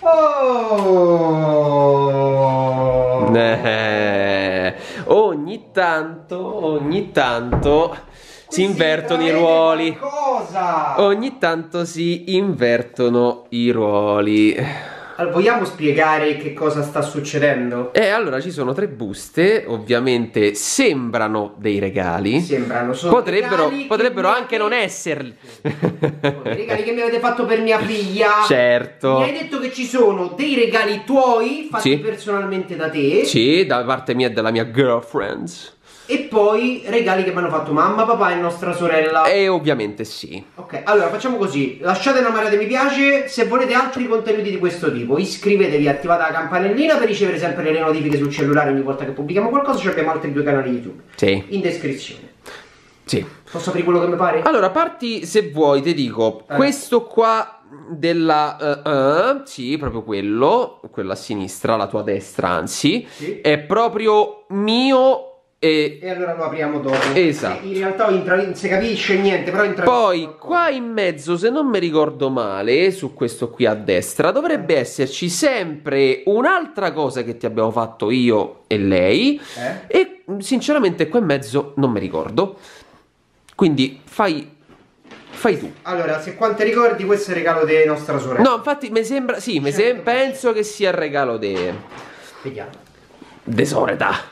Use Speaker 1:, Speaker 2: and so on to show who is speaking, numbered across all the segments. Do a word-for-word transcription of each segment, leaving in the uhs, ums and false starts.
Speaker 1: Oh.
Speaker 2: Eh, ogni tanto, ogni tanto si invertono i ruoli.
Speaker 1: Cosa?
Speaker 2: Ogni tanto si invertono i ruoli.
Speaker 1: Allora, vogliamo spiegare che cosa sta succedendo?
Speaker 2: E allora ci sono tre buste, ovviamente sembrano dei regali.
Speaker 1: Sembrano, sono
Speaker 2: Potrebbero,
Speaker 1: regali
Speaker 2: potrebbero
Speaker 1: che mi
Speaker 2: anche
Speaker 1: avete-
Speaker 2: non esserli.
Speaker 1: Sono dei regali che mi avete fatto per mia figlia.
Speaker 2: Certo.
Speaker 1: Mi hai detto che ci sono dei regali tuoi fatti
Speaker 2: Sì.
Speaker 1: personalmente da te.
Speaker 2: Sì, da parte mia e della mia girlfriend.
Speaker 1: E poi regali che mi hanno fatto mamma, papà e nostra sorella.
Speaker 2: E ovviamente sì.
Speaker 1: Ok, allora facciamo così. Lasciate una marea di mi piace. Se volete altri contenuti di questo tipo, iscrivetevi, attivate la campanellina per ricevere sempre le notifiche sul cellulare ogni volta che pubblichiamo qualcosa. Ci abbiamo altri due canali YouTube
Speaker 2: Sì.
Speaker 1: in descrizione.
Speaker 2: Sì.
Speaker 1: Posso aprire quello che mi pare?
Speaker 2: Allora, parti se vuoi, ti dico,
Speaker 1: Eh.
Speaker 2: questo qua della... uh, uh, sì, proprio quello, quello a sinistra, la tua destra, anzi,
Speaker 1: Sì.
Speaker 2: è proprio mio e...
Speaker 1: E allora lo apriamo dopo.
Speaker 2: Esatto.
Speaker 1: In realtà intra- non si capisce niente, però intra-
Speaker 2: Poi qua in mezzo, se non mi ricordo male, su questo qui a destra, dovrebbe esserci sempre un'altra cosa che ti abbiamo fatto io e lei.
Speaker 1: Eh?
Speaker 2: E sinceramente qua in mezzo non mi ricordo. Quindi fai... fai tu.
Speaker 1: Allora, se quante ricordi, questo è il regalo di nostra sorella.
Speaker 2: No, infatti mi sembra... Sì, mi sem- penso che sia il regalo de...
Speaker 1: Vediamo.
Speaker 2: de Soreda.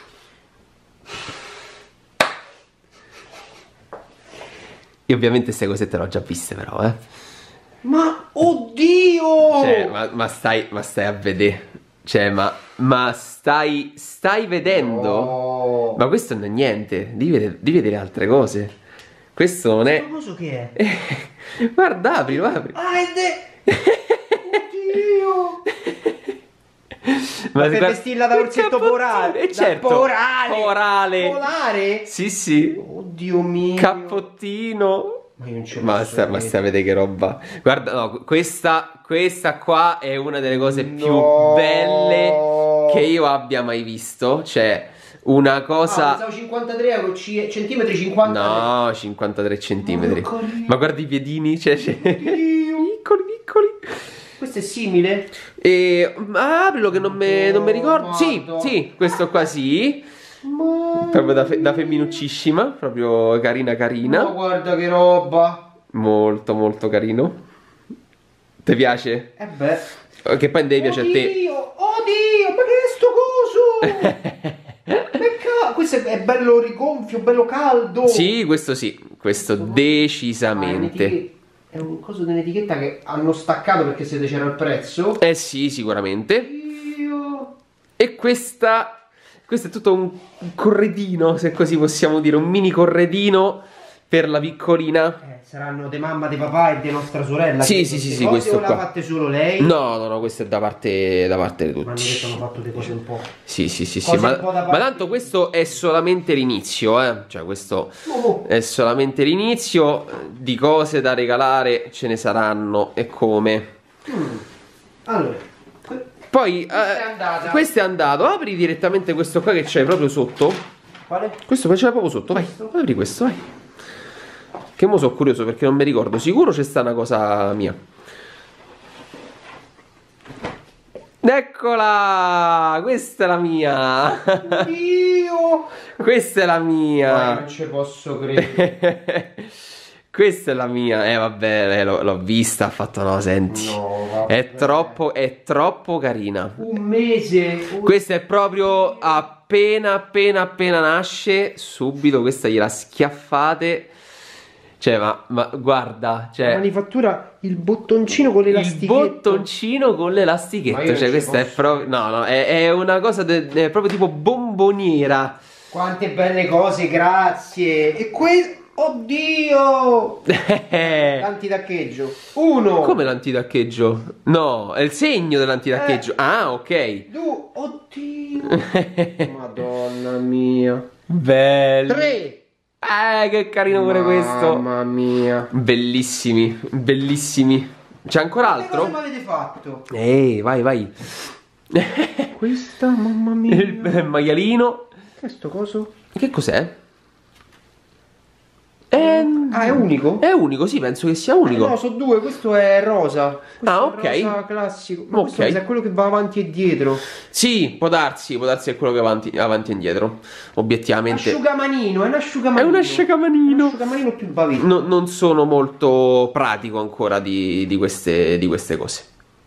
Speaker 2: Io ovviamente queste cose te le ho già viste però, eh.
Speaker 1: Ma oddio!
Speaker 2: Cioè, ma, ma stai, ma stai a vedere. Cioè, ma, ma stai, stai vedendo?
Speaker 1: No.
Speaker 2: Ma questo non è niente. Devi vedere, devi vedere altre cose. Questo non è...
Speaker 1: Ma cosa che è?
Speaker 2: Guarda, apri, apri.
Speaker 1: Ah, ed è... Oddio! Ma per
Speaker 2: guarda-
Speaker 1: vestirla da
Speaker 2: che
Speaker 1: orsetto
Speaker 2: cappottino.
Speaker 1: polare?
Speaker 2: Eh,
Speaker 1: Da
Speaker 2: certo.
Speaker 1: polare.
Speaker 2: Polare.
Speaker 1: Polare?
Speaker 2: Sì, sì.
Speaker 1: Oddio mio.
Speaker 2: Cappottino.
Speaker 1: Ma io non ce
Speaker 2: Ma
Speaker 1: posso
Speaker 2: stai, ma
Speaker 1: credere.
Speaker 2: stai a vedere che roba. Guarda, no, questa, questa qua è una delle cose più
Speaker 1: No.
Speaker 2: belle che io abbia mai visto. Cioè, una
Speaker 1: Ah,
Speaker 2: cosa...
Speaker 1: pensavo cinquantatré euro, ci- centimetri cinquanta.
Speaker 2: No, cinquantatré centimetri.
Speaker 1: Ma che carino.
Speaker 2: Ma guarda i piedini, cioè, cioè...
Speaker 1: Oddio.
Speaker 2: piccoli, piccoli.
Speaker 1: Questo è simile?
Speaker 2: E ma aprilo che non me, non mi ricordo. Sì,
Speaker 1: Madonna.
Speaker 2: sì, questo qua sì.
Speaker 1: Ma...
Speaker 2: Proprio da, fe- da femminuccissima, proprio carina carina.
Speaker 1: Ma guarda che roba.
Speaker 2: Molto molto carino. Ti piace?
Speaker 1: Eh beh.
Speaker 2: Che poi devi piace a te.
Speaker 1: Oddio, oddio, ma che è sto coso? Peccato, questo è, è bello rigonfio, bello caldo.
Speaker 2: Sì, questo sì, questo
Speaker 1: Ah,
Speaker 2: decisamente.
Speaker 1: è un'etichet- È un coso di un'etichetta che hanno staccato perché se c'era il prezzo.
Speaker 2: Eh sì, sicuramente.
Speaker 1: Io...
Speaker 2: E questa questo è tutto un corredino, se così possiamo dire, un mini corredino per la piccolina.
Speaker 1: Eh, saranno di mamma, di papà e di nostra sorella.
Speaker 2: Sì,
Speaker 1: che
Speaker 2: sì, sì,
Speaker 1: queste
Speaker 2: sì,
Speaker 1: cose
Speaker 2: questo
Speaker 1: o l'ha
Speaker 2: qua.
Speaker 1: fatte solo lei?
Speaker 2: No, no, no, questo è da parte, da parte di
Speaker 1: Mi hanno
Speaker 2: tutti.
Speaker 1: detto hanno fatto delle cose un po'.
Speaker 2: Sì, sì, sì, sì,
Speaker 1: Cose
Speaker 2: ma,
Speaker 1: un po' da
Speaker 2: ma
Speaker 1: parte-
Speaker 2: tanto questo è solamente l'inizio, eh. Cioè, questo
Speaker 1: Oh,
Speaker 2: è solamente l'inizio. Di cose da regalare ce ne saranno e come.
Speaker 1: mm. Allora, que-
Speaker 2: Poi,
Speaker 1: Questa
Speaker 2: eh,
Speaker 1: è andata.
Speaker 2: questo è andato. Apri direttamente questo qua che c'è proprio sotto.
Speaker 1: quale?
Speaker 2: Questo qua c'è proprio sotto, vai. Apri questo, vai. Che mo sono curioso perché non mi ricordo. Sicuro c'è sta una cosa mia. Eccola! Questa è la mia.
Speaker 1: Io!
Speaker 2: Questa è la
Speaker 1: Vai,
Speaker 2: mia.
Speaker 1: non ci posso credere.
Speaker 2: Questa è la mia. Eh vabbè, eh, l'ho, l'ho vista, ha fatto no, senti.
Speaker 1: No, vabbè.
Speaker 2: È troppo, è troppo carina.
Speaker 1: Un mese. un-
Speaker 2: Questa è proprio appena, appena, appena nasce, subito questa gliela schiaffate. Cioè, ma, ma guarda,
Speaker 1: La
Speaker 2: cioè,
Speaker 1: manifattura, il bottoncino con
Speaker 2: il
Speaker 1: l'elastichetto.
Speaker 2: bottoncino con
Speaker 1: Ma
Speaker 2: l'elastichetto.
Speaker 1: io non
Speaker 2: Cioè,
Speaker 1: ci
Speaker 2: questa è
Speaker 1: posso.
Speaker 2: proprio, no, no, è, è una cosa, de- è proprio tipo bomboniera.
Speaker 1: Quante belle cose, grazie. E que... Oddio! L'antidaccheggio. Uno.
Speaker 2: Come l'antidaccheggio? No, è il segno dell'antidaccheggio.
Speaker 1: Eh.
Speaker 2: Ah, ok.
Speaker 1: Due. Oddio. Madonna mia.
Speaker 2: Bello.
Speaker 1: Tre.
Speaker 2: Eh, che carino pure questo.
Speaker 1: Mamma mia.
Speaker 2: Bellissimi, bellissimi. C'è ancora
Speaker 1: Che cosa mi
Speaker 2: altro?
Speaker 1: avete fatto?
Speaker 2: Ehi, vai, vai.
Speaker 1: Questa, mamma mia.
Speaker 2: Il maialino.
Speaker 1: Che è sto coso?
Speaker 2: Che cos'è? È...
Speaker 1: Ah, è unico?
Speaker 2: È unico, sì, penso che sia
Speaker 1: Eh,
Speaker 2: unico.
Speaker 1: no, sono due, questo è rosa. Questo
Speaker 2: Ah, ok.
Speaker 1: è rosa classico. Ma questo
Speaker 2: Ok.
Speaker 1: è quello che va avanti e dietro.
Speaker 2: Sì, può darsi, può darsi è quello che va avanti, avanti e indietro. Obiettivamente.
Speaker 1: Asciugamanino, è un asciugamanino.
Speaker 2: È un asciugamanino.
Speaker 1: Un asciugamanino più bavino.
Speaker 2: No, non sono molto pratico ancora di, di queste, di queste cose.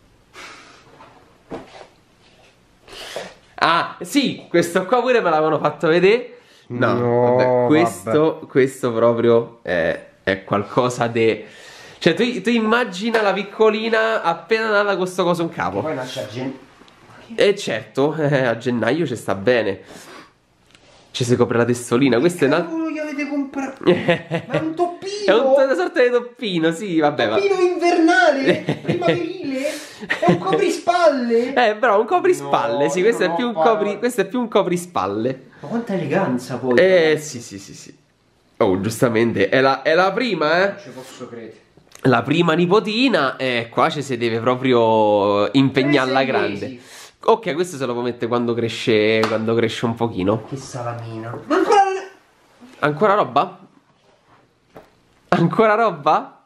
Speaker 2: Ah, sì, questo qua pure me l'avevano fatto vedere. No,
Speaker 1: No,
Speaker 2: vabbè, questo, questo proprio è, è qualcosa di... Cioè, tu, tu immagina la piccolina appena nata con questo coso in capo.
Speaker 1: Poi nasce a gen...
Speaker 2: E certo, eh, a gennaio ci sta bene. Ci si copre la testolina. Questo è un altro...
Speaker 1: Cavolo, gli avete comprato? Ma è un toppino!
Speaker 2: È un- una sorta di toppino, sì, vabbè. Va.
Speaker 1: Toppino invernale, primaverile, è un coprispalle.
Speaker 2: Eh, però un coprispalle,
Speaker 1: No,
Speaker 2: sì,
Speaker 1: io
Speaker 2: questo è,
Speaker 1: non
Speaker 2: più
Speaker 1: ho
Speaker 2: un
Speaker 1: parole.
Speaker 2: copri, questo è più un coprispalle.
Speaker 1: Ma quanta eleganza poi.
Speaker 2: Eh, sì, sì, sì, sì. Oh, giustamente, è la, è la prima, eh.
Speaker 1: Non ci posso credere.
Speaker 2: La prima nipotina, e qua ci si deve proprio impegnare alla
Speaker 1: Sei
Speaker 2: grande.
Speaker 1: mesi.
Speaker 2: Ok, questo se lo può mettere quando cresce, quando cresce un pochino.
Speaker 1: Che salamina. Ma ancora non è...
Speaker 2: Ancora roba? Ancora roba?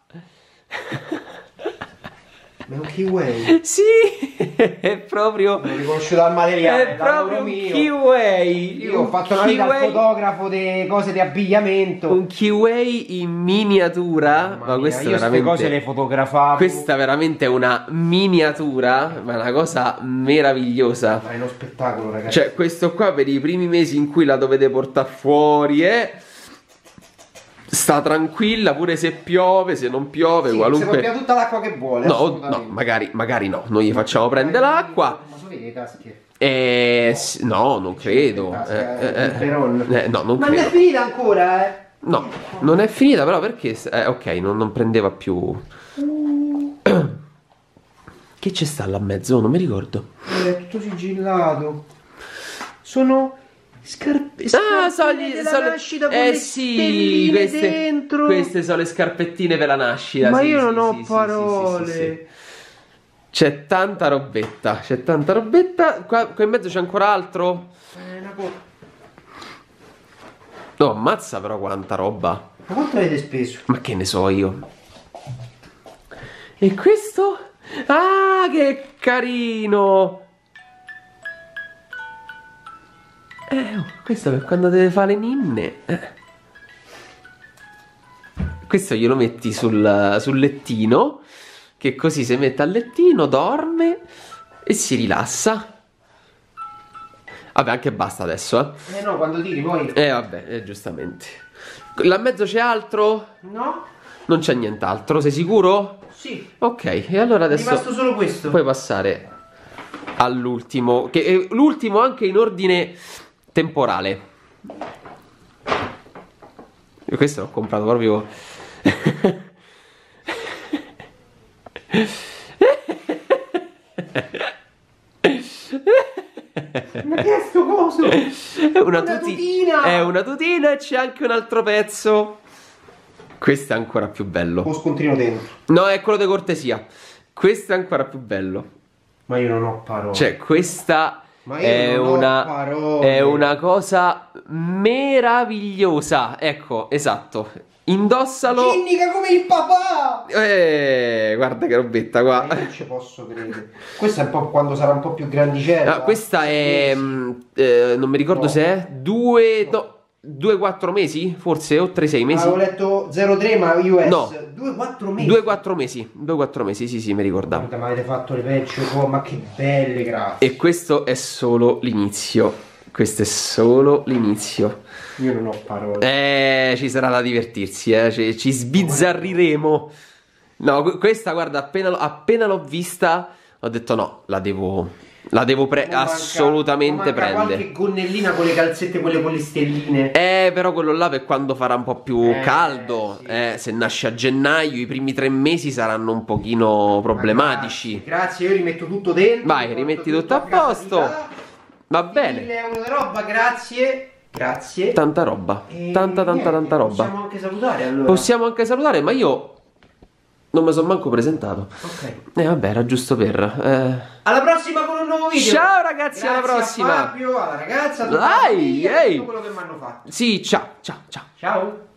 Speaker 1: Ma è un kiwi.
Speaker 2: Sì, è proprio...
Speaker 1: L'ho riconosciuto dal materiale,
Speaker 2: È
Speaker 1: dal lavoro
Speaker 2: proprio un
Speaker 1: mio.
Speaker 2: kiwi.
Speaker 1: Io ho fatto una vita al
Speaker 2: kiwi-
Speaker 1: fotografo di cose di abbigliamento.
Speaker 2: Un kiwi in miniatura.
Speaker 1: Mamma
Speaker 2: Ma
Speaker 1: mia,
Speaker 2: questa è
Speaker 1: io queste
Speaker 2: veramente...
Speaker 1: cose le fotografavo.
Speaker 2: Questa veramente è una miniatura, ma è una cosa meravigliosa.
Speaker 1: Ma è uno spettacolo, ragazzi.
Speaker 2: Cioè, questo qua per i primi mesi in cui la dovete portare fuori, eh, sta tranquilla, pure se piove, se non piove,
Speaker 1: sì,
Speaker 2: qualunque...
Speaker 1: se può tutta l'acqua che vuole.
Speaker 2: No, no,
Speaker 1: assolutamente.
Speaker 2: magari, magari no, noi gli facciamo prendere l'acqua.
Speaker 1: Ma so vedi le tasche?
Speaker 2: Eh, s- no, non credo.
Speaker 1: Le tasche,
Speaker 2: Eh,
Speaker 1: eh,
Speaker 2: eh,
Speaker 1: il peron.
Speaker 2: eh, no, non
Speaker 1: Ma non è
Speaker 2: credo.
Speaker 1: finita ancora, eh?
Speaker 2: No, non è finita, però perché... Eh, ok, non, non prendeva più... Che c'è sta là a mezzo? Non mi ricordo.
Speaker 1: Eh, È tutto sigillato. Sono scarpe.
Speaker 2: Ah,
Speaker 1: scarpine
Speaker 2: so gli-
Speaker 1: della
Speaker 2: so le-
Speaker 1: nascita con
Speaker 2: eh
Speaker 1: le
Speaker 2: sì,
Speaker 1: stelline
Speaker 2: queste,
Speaker 1: dentro.
Speaker 2: queste sono le scarpettine per la nascita.
Speaker 1: Ma
Speaker 2: sì,
Speaker 1: io
Speaker 2: sì,
Speaker 1: non ho
Speaker 2: sì, sì,
Speaker 1: parole.
Speaker 2: sì, sì, sì. C'è tanta robetta, c'è tanta robetta. Qua, qua in mezzo c'è ancora altro.
Speaker 1: Eh, una co-
Speaker 2: No, ammazza però quanta roba.
Speaker 1: Ma quanto avete speso?
Speaker 2: Ma che ne so io. E questo? Ah, che carino. Eh, oh, questo per quando deve fare le ninne. Eh. Questo glielo metti sul, sul lettino, che così si mette al lettino, dorme e si rilassa. Vabbè, anche basta adesso, eh.
Speaker 1: Eh no, quando tiri poi.
Speaker 2: Eh, vabbè, eh, giustamente. Là in mezzo c'è altro?
Speaker 1: No?
Speaker 2: Non c'è nient'altro, sei sicuro?
Speaker 1: Sì.
Speaker 2: Ok, e allora
Speaker 1: È
Speaker 2: adesso
Speaker 1: rimasto solo questo.
Speaker 2: puoi passare all'ultimo, che è l'ultimo anche in ordine temporale. Io questo l'ho comprato proprio...
Speaker 1: Ma che è sto coso?
Speaker 2: È una,
Speaker 1: Una
Speaker 2: tuti-
Speaker 1: tutina!
Speaker 2: È una tutina e c'è anche un altro pezzo. Questo è ancora più bello.
Speaker 1: Con scontrino dentro.
Speaker 2: No, è quello di cortesia. Questo è ancora più bello.
Speaker 1: Ma io non ho parole.
Speaker 2: Cioè, questa
Speaker 1: Ma io
Speaker 2: è
Speaker 1: non ho
Speaker 2: una,
Speaker 1: parole.
Speaker 2: è una cosa meravigliosa. Ecco, esatto. Indossalo.
Speaker 1: Cinnica come il papà!
Speaker 2: Eh, guarda che robetta qua.
Speaker 1: Ma io non ci posso credere. Questo è un po' quando sarà un po' più grandicella.
Speaker 2: Ah, questa è. mh, eh, non mi ricordo
Speaker 1: No.
Speaker 2: se è. Due. No, due quattro mesi? Forse? O tre sei mesi?
Speaker 1: Avevo letto zero tre ma U S.
Speaker 2: No.
Speaker 1: due quattro mesi.
Speaker 2: Due quattro mesi. Due quattro mesi, sì, sì, mi ricordavo.
Speaker 1: Guarda, ma avete fatto le peggio, oh, ma che belle, grazie.
Speaker 2: E questo è solo l'inizio. Questo è solo l'inizio.
Speaker 1: Io non ho parole.
Speaker 2: Eh, ci sarà da divertirsi, eh. Ci, ci sbizzarriremo. No, que- questa, guarda, appena, l'ho- appena l'ho vista, ho detto no, la devo, la devo pre-
Speaker 1: Non manca-
Speaker 2: assolutamente
Speaker 1: non manca
Speaker 2: prendere.
Speaker 1: qualche gonnellina con le calzette, quelle con le stelline.
Speaker 2: Eh, però quello là per quando farà un po' più
Speaker 1: Eh,
Speaker 2: caldo,
Speaker 1: sì.
Speaker 2: eh, se nasce a gennaio, i primi tre mesi saranno un pochino problematici.
Speaker 1: Grazie, grazie, io rimetto tutto dentro.
Speaker 2: Vai,
Speaker 1: porto
Speaker 2: rimetti tutto a
Speaker 1: casa
Speaker 2: posto.
Speaker 1: di là.
Speaker 2: Va bene.
Speaker 1: mille euro di roba, grazie. Grazie.
Speaker 2: Tanta roba,
Speaker 1: E
Speaker 2: tanta tanta
Speaker 1: niente,
Speaker 2: tanta roba.
Speaker 1: Possiamo anche salutare allora.
Speaker 2: Possiamo anche salutare, ma io non mi sono manco presentato.
Speaker 1: Ok.
Speaker 2: Eh vabbè, era giusto per... eh.
Speaker 1: Alla prossima con un nuovo video.
Speaker 2: Ciao ragazzi, alla
Speaker 1: Grazie
Speaker 2: prossima.
Speaker 1: a Fabio, alla ragazza, a tutta la
Speaker 2: Dai,
Speaker 1: famiglia,
Speaker 2: ehi.
Speaker 1: tutto quello che mi hanno fatto.
Speaker 2: Sì, ciao, ciao, ciao.
Speaker 1: Ciao.